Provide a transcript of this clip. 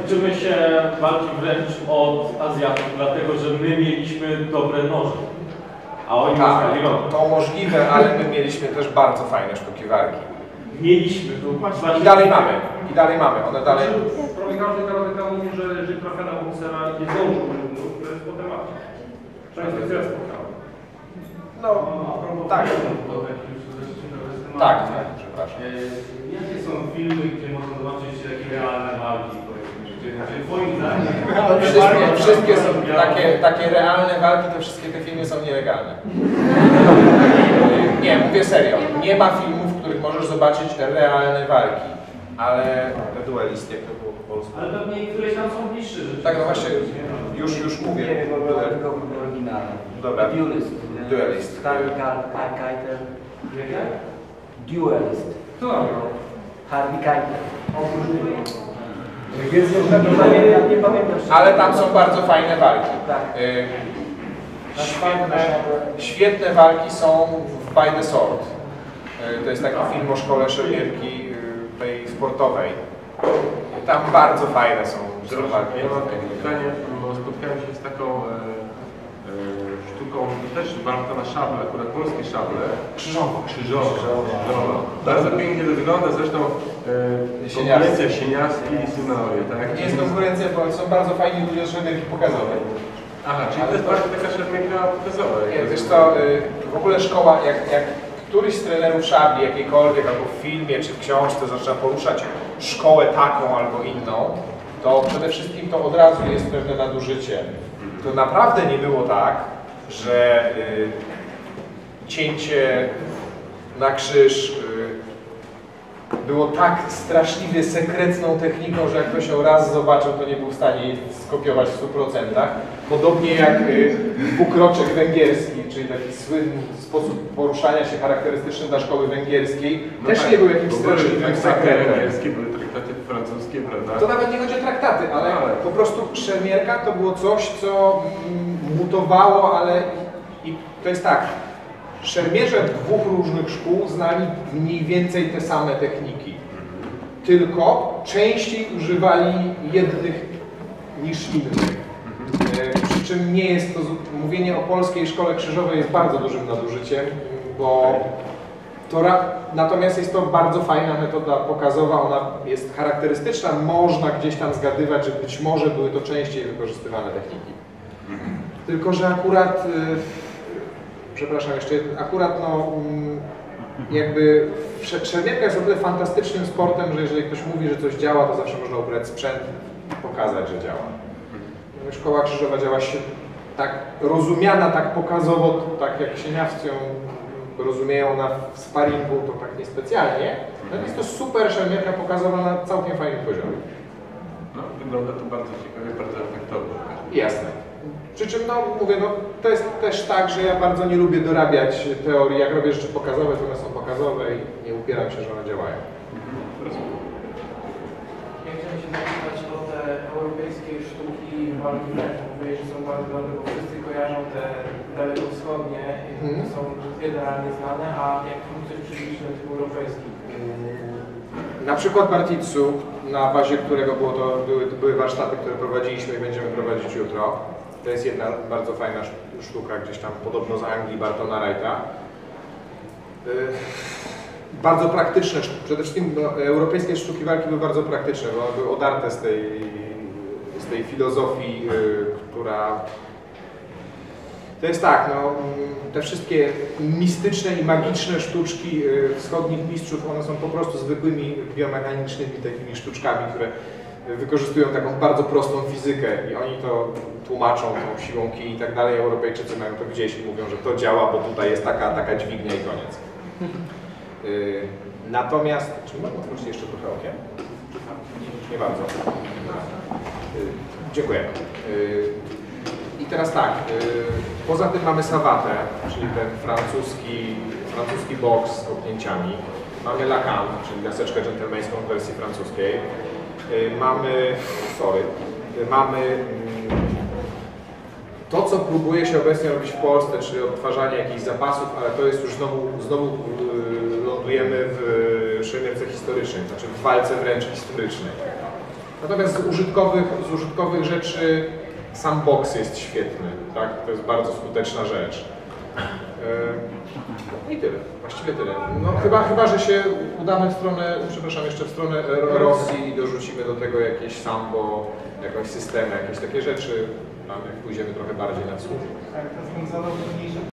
uczymy się walki wręcz od Azjatów, dlatego że my mieliśmy dobre noże. A oni tak, to możliwe, ale my mieliśmy też bardzo fajne sztuki walki. Mieliśmy. I dalej mamy. I dalej mamy. One dalej... Prawie każdy karateka mówi, że jeżeli trafia na boksera i nie zdążył rzędu, to jest po temacie. Często jest ja spotkałem. No, tak. Tak, przepraszam. Jakie są filmy, gdzie można zobaczyć takie realne walki? Twoim zdaniem? Wszystkie są takie realne walki, to wszystkie te filmy są nielegalne. Nie, mówię serio. Nie ma filmów, w których możesz zobaczyć realne walki. Ale The Duelist, jak to było po polsku? Ale pewnie któreś tam są bliższe rzeczy. Tak, no właśnie, już mówię. Nie, bo tylko oryginalne. Dobra. Duelist. Duelist. Harvey Keitel. Jak? Duelist. Co tam było? Harvey Keitel. Nie pamiętam. Ale tam są bardzo fajne walki. Tak. Świetne walki są w By the Sword. To jest taki film o szkole szermierki tej sportowej. Tam bardzo fajne są walki. Ja mam takie pytanie, bo spotkałem się z taką sztuką, też walka na szable, akurat polskie szable. Krzyżowo. Bardzo pięknie to wygląda, zresztą konkurencja Sieniawski i Sunaoje, tak? Nie jest konkurencja, bo są bardzo fajni ludzie z szermierki pokazowej. Aha, czyli to jest właśnie taka szermierka pokazowa. Nie, wiesz co, w ogóle szkoła, jak któryś z trenerów szabli, jakiejkolwiek, albo w filmie czy w książce zaczyna poruszać szkołę taką albo inną, to przede wszystkim to od razu jest pewne nadużycie. To naprawdę nie było tak, że cięcie na krzyż było tak straszliwie sekretną techniką, że jak ktoś ją raz zobaczył, to nie był w stanie jej skopiować w 100%. Podobnie jak dwukroczek węgierski, czyli taki słynny sposób poruszania się charakterystyczny dla szkoły węgierskiej, no też tak, nie był jakimś straszliwym sekretem. Węgierskie były traktaty francuskie, prawda? To nawet nie chodzi o traktaty, ale po prostu szermierka to było coś, co mutowało, ale i to jest tak. Szermierze dwóch różnych szkół znali mniej więcej te same techniki, tylko częściej używali jednych niż innych. Przy czym nie jest to, mówienie o polskiej szkole krzyżowej jest bardzo dużym nadużyciem, bo natomiast jest to bardzo fajna metoda pokazowa, ona jest charakterystyczna, można gdzieś tam zgadywać, że być może były to częściej wykorzystywane techniki. Tylko że akurat przepraszam, jeszcze akurat no jakby szermierka jest o tyle fantastycznym sportem, że jeżeli ktoś mówi, że coś działa, to zawsze można ubrać sprzęt i pokazać, że działa. Szkoła krzyżowa działa się tak rozumiana, tak pokazowo, tak jak sieniawcy ją rozumieją na sparingu, to tak niespecjalnie. No jest to super szermierka pokazowa na całkiem fajnym poziomie. No, wygląda to bardzo ciekawie, bardzo efektownie. Jasne. Przy czym, no mówię, no to jest też tak, że ja bardzo nie lubię dorabiać teorii. Jak robię rzeczy pokazowe, to one są pokazowe i nie upieram się, że one działają. Ja chciałem się zapytać o te europejskie sztuki walki wręcz. Mówię, że są bardzo dobre, bo wszyscy kojarzą te dalekowschodnie, które są generalnie znane, a jak coś przybliżyć na tych europejskich? Na przykład Bartitsu, na bazie którego były warsztaty, które prowadziliśmy i będziemy prowadzić jutro. To jest jedna bardzo fajna sztuka, gdzieś tam podobno z Anglii, Bartona Wrighta. Bardzo praktyczne, przede wszystkim europejskie sztuki walki były bardzo praktyczne, bo one były odarte z tej filozofii, która... To jest tak, no, te wszystkie mistyczne i magiczne sztuczki wschodnich mistrzów, one są po prostu zwykłymi biomechanicznymi takimi sztuczkami, które wykorzystują taką bardzo prostą fizykę i oni to tłumaczą tą siłą kij i tak dalej. Europejczycy mają to gdzieś i mówią, że to działa, bo tutaj jest taka dźwignia i koniec. Natomiast, czy mogę otworzyć jeszcze trochę okiem? Nie bardzo. Dziękuję. I teraz tak, poza tym mamy sawatę, czyli ten francuski boks z kopnięciami. Mamy lacan, czyli laseczkę dżentelmeńską w wersji francuskiej. Mamy to, co próbuje się obecnie robić w Polsce, czyli odtwarzanie jakichś zapasów, ale to jest już znowu lądujemy w szermierce historycznej, znaczy w walce wręcz historycznej. Natomiast z użytkowych rzeczy sam box jest świetny, tak? To jest bardzo skuteczna rzecz. I tyle, właściwie tyle. No chyba, że się udamy w stronę, przepraszam, jeszcze w stronę Rosji i dorzucimy do tego jakieś sambo, jakąś systemy, jakieś takie rzeczy, tam jak pójdziemy trochę bardziej na wschód. Tak, to są zadowolniejsze.